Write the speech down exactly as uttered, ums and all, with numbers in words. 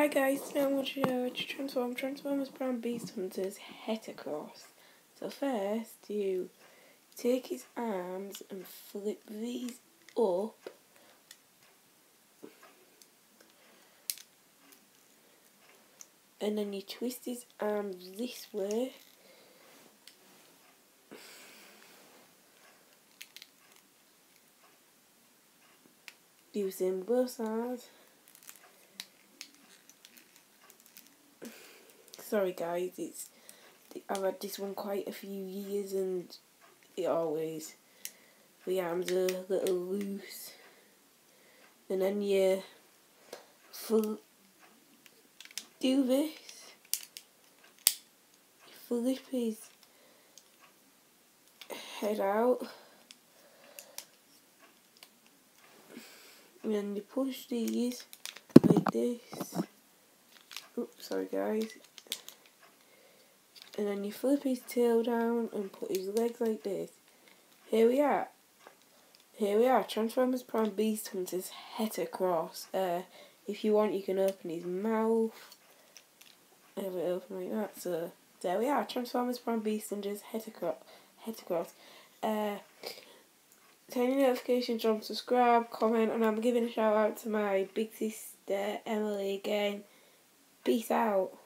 Hi guys, today I'm going to show you how to transform Transformers Prime Beast Hunter's Heterocross. So first you take his arms and flip these up and then you twist his arms this way using both sides. Sorry guys, it's I've had this one quite a few years and it always, the arms are a little loose. And then you full, do this, flip his head out and then you push these like this. Oops, sorry guys. And then you flip his tail down and put his legs like this. Here we are. Here we are. Transformers Prime Beast Hunter's Heterocross. Uh, if you want, you can open his mouth. Have it open like that. So there we are. Transformers Prime Beast Hunter's Heterocross. Heterocross. Uh, turn your notifications on, subscribe, comment, and I'm giving a shout out to my big sister Emily again. Peace out.